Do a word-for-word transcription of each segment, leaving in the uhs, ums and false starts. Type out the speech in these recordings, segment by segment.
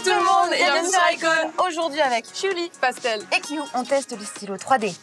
tout le monde et bienvenue sur Icon. Aujourd'hui avec Julie, Pastel et Q, on teste le stylo trois D.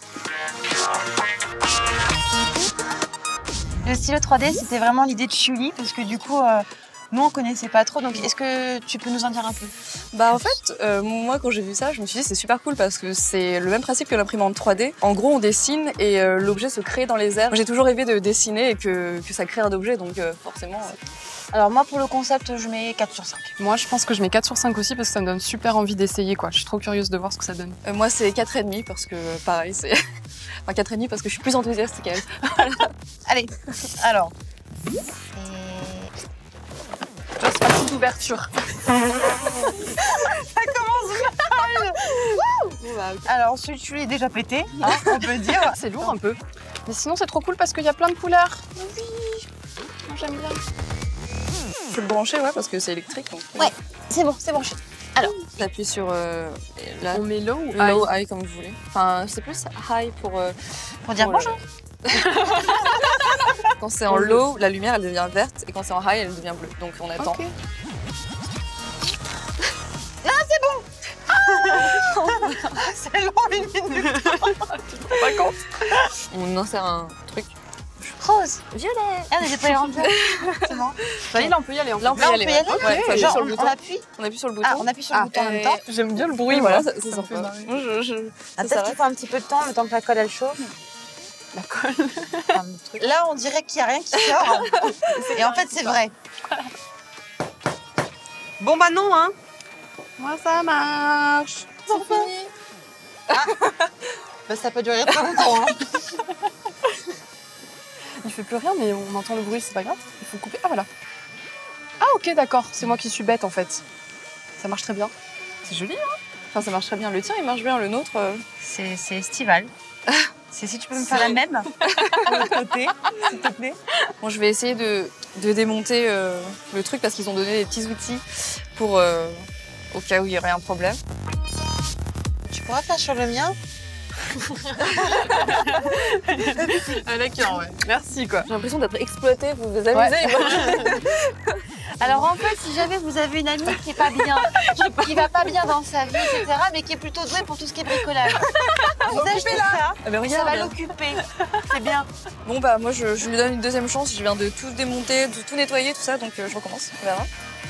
Le stylo trois D, c'était vraiment l'idée de Julie parce que du coup, euh, nous on connaissait pas trop. Donc est-ce que tu peux nous en dire un peu? Bah en fait, euh, moi quand j'ai vu ça, je me suis dit c'est super cool parce que c'est le même principe que l'imprimante trois D. En gros, on dessine et euh, l'objet se crée dans les airs. J'ai toujours rêvé de dessiner et que, que ça crée un objet, donc euh, forcément... Euh... Alors moi pour le concept, je mets quatre sur cinq. Moi je pense que je mets quatre sur cinq aussi parce que ça me donne super envie d'essayer quoi. Je suis trop curieuse de voir ce que ça donne. Euh, moi c'est quatre virgule cinq parce que pareil, c'est... enfin quatre virgule cinq parce que je suis plus enthousiaste qu'elle. Voilà. Allez, alors... Et... Tu vois, c'est partie d'ouverture. Ça commence mal. Alors celui-ci est déjà pété, hein, on peut dire. C'est lourd un peu. Mais sinon c'est trop cool parce qu'il y a plein de couleurs. Oui, moi j'aime bien. Je peux le brancher, ouais, parce que c'est électrique. Donc... Ouais, c'est bon, c'est branché. Alors, j'appuie sur euh, la... On met low ou low, high? high comme vous voulez. Enfin, c'est plus high pour... Euh, pour dire pour bonjour. Le... Quand c'est en low, la lumière elle devient verte et quand c'est en high, elle devient bleue. Donc on attend. Okay. Ah, c'est bon. C'est long une minute. Tu te rends pas compte? On insère un truc. Rose, violet. Ah, mais j'ai pas les remplir. C'est bon. Bah, là, on peut y aller. Là, on peut Là, y on aller. peut y aller. Ouais, Okay. Genre, sur on, le on bouton. appuie. On appuie sur le bouton. Ah, on appuie sur le ah, bouton en même et... temps. J'aime bien le bruit. Oui, voilà, ça, ça, ça ça me fait marrer. Moi, je, je... Ah, peut-être qu'il faut un petit peu de temps, le temps que la colle elle chauffe. La colle. Là, on dirait qu'il n'y a rien qui sort. Et en fait, c'est vrai. Bon, bah non, hein. Moi, ça marche. C'est fini. Ah. Bah, ça peut durer très longtemps. Hein. Il fait plus rien, mais on entend le bruit, c'est pas grave. Il faut couper. Ah, voilà. Ah, ok, d'accord. C'est moi qui suis bête, en fait. Ça marche très bien. C'est joli, hein. Enfin, ça marche très bien. Le tien, il marche bien. Le nôtre... Euh... C'est estival. C'est si tu peux me faire la même de l'autre côté, s'il te plaît. Bon, je vais essayer de, de démonter euh, le truc parce qu'ils ont donné des petits outils pour euh, au cas où il y aurait un problème. Tu pourras faire sur le mien? À la cœur, ouais. Merci, quoi. J'ai l'impression d'être exploitée, vous vous amusez. Ouais. Alors en fait, si jamais vous avez une amie qui est pas bien, qui, qui va pas bien dans sa vie, et cetera, mais qui est plutôt douée pour tout ce qui est bricolage, vous achetez ça, Ah bah regarde. ça va l'occuper. C'est bien. Bon bah moi je, je lui donne une deuxième chance, je viens de tout démonter, de tout nettoyer, tout ça, donc euh, je recommence, on verra.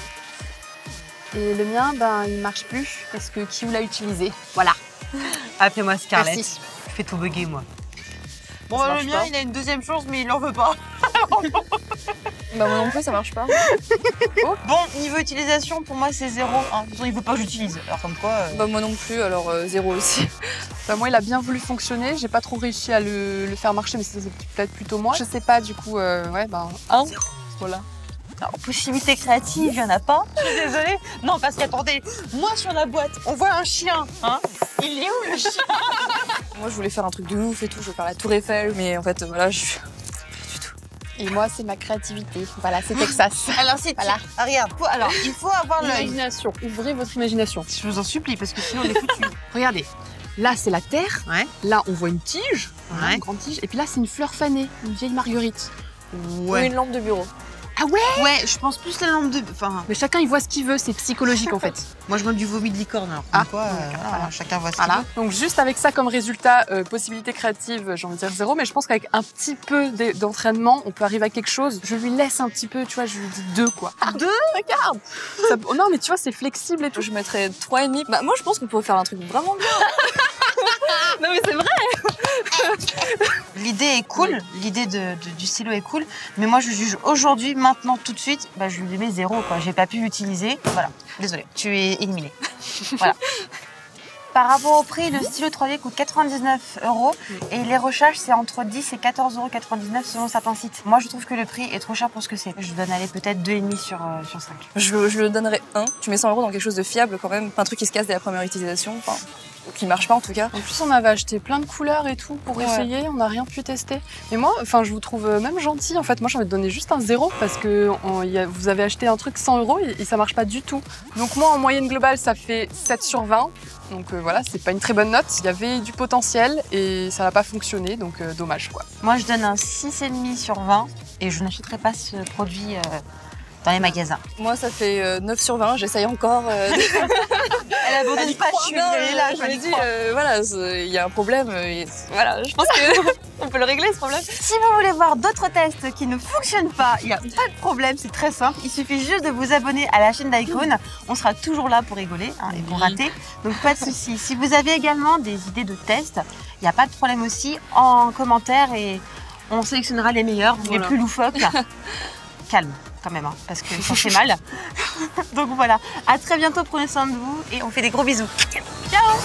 Et le mien, ben, il marche plus parce que Q l'a utilisé. Voilà. Appelez-moi Scarlett. Merci. Je fais tout bugger moi. Bon, Ça bah, marche le mien, pas. il a une deuxième chance, mais il n'en veut pas. Bah moi non plus, ça marche pas. Bon, niveau utilisation, pour moi, c'est zéro. Hein. De toute façon, il veut pas que j'utilise. Alors comme quoi... Euh... Bah moi non plus, alors euh, zéro aussi. Bah, moi, il a bien voulu fonctionner. J'ai pas trop réussi à le, le faire marcher, mais c'est peut-être plutôt moi. Je sais pas, du coup, euh, ouais, ben, un. Voilà. Alors, possibilité créative, il n'y en a pas. Je suis désolée. Non, parce qu'attendez, moi sur la boîte, on voit un chien. Hein. Il est où le chien? Moi je voulais faire un truc de ouf et tout, je voulais faire la tour Eiffel, mais en fait voilà, je suis... du tout. Et moi, c'est ma créativité. Voilà, c'est Texas. Alors, c'est Voilà. ah, regarde, faut- alors, il faut avoir l'œil. L'imagination. Ouvrez votre imagination. Je vous en supplie, parce que sinon on est foutus. Regardez. Là, c'est la terre. Ouais. Là, on voit une tige. Voilà, Ouais. une grande tige. Et puis là, c'est une fleur fanée, une vieille marguerite. Ou une lampe de bureau. Ah ouais? Ouais, je pense plus la lampe de... Enfin, Mais chacun, il voit ce qu'il veut. C'est psychologique, en fait. moi je mets du vomi de licorne. Alors, Ah, comme quoi, euh, donc, voilà, voilà. chacun voit ce qu'il Voilà. veut. Donc juste avec ça comme résultat, euh, possibilité créative, j'ai envie de dire zéro, mais je pense qu'avec un petit peu d'e- d'entraînement, on peut arriver à quelque chose. Je lui laisse un petit peu, tu vois, je lui dis deux quoi. Deux? Regarde ça, oh non mais tu vois, c'est flexible et tout. Je mettrais trois et demi. Bah moi je pense qu'on pourrait faire un truc vraiment bien. Non mais c'est vrai. L'idée est cool, l'idée de, de- du stylo est cool, mais moi je juge aujourd'hui, maintenant, tout de suite, bah, je lui mets zéro, quoi. J'ai pas pu l'utiliser. Voilà, désolée, tu es éliminé. Voilà. Par rapport au prix, le stylo trois D coûte quatre-vingt-dix-neuf euros et les recharges, c'est entre dix et quatorze euros quatre-vingt-dix-neuf selon certains sites. Moi, je trouve que le prix est trop cher pour ce que c'est. Je donne aller peut-être deux virgule cinq sur, euh, sur cinq. Je, je le donnerais un. Tu mets cent euros dans quelque chose de fiable quand même, pas un truc qui se casse dès la première utilisation, enfin, ou qui marche pas en tout cas. En plus, on avait acheté plein de couleurs et tout pour Ouais. essayer, on n'a rien pu tester. Et moi, enfin, je vous trouve même gentil. En fait, moi, j'ai envie de donner juste un zéro parce que on- y a- vous avez acheté un truc cent euros et, et ça marche pas du tout. Donc moi, en moyenne globale, ça fait sept sur vingt. Donc euh, voilà, c'est pas une très bonne note. Il y avait du potentiel et ça n'a pas fonctionné, donc euh, dommage quoi. Moi, je donne un six virgule cinq sur vingt et je n'achèterai pas ce produit euh, dans les magasins. Moi, ça fait euh, neuf sur vingt. J'essaye encore. Euh, de... Elle abandonne pas, je suis non, là, je me dis, euh, voilà, il y a un problème. Et voilà, je pense qu'on peut le régler ce problème. Si vous voulez voir d'autres tests qui ne fonctionnent pas, il n'y a pas de problème, c'est très simple. Il suffit juste de vous abonner à la chaîne d'Icon. On sera toujours là pour rigoler hein, et pour rater. Donc pas de souci. Si vous avez également des idées de tests, il n'y a pas de problème aussi en commentaire et on sélectionnera les meilleurs, voilà. Les plus loufoques. Calme quand même, hein, parce que ça fait mal. Donc voilà, à très bientôt, prenez soin de vous et on fait des gros bisous. Ciao.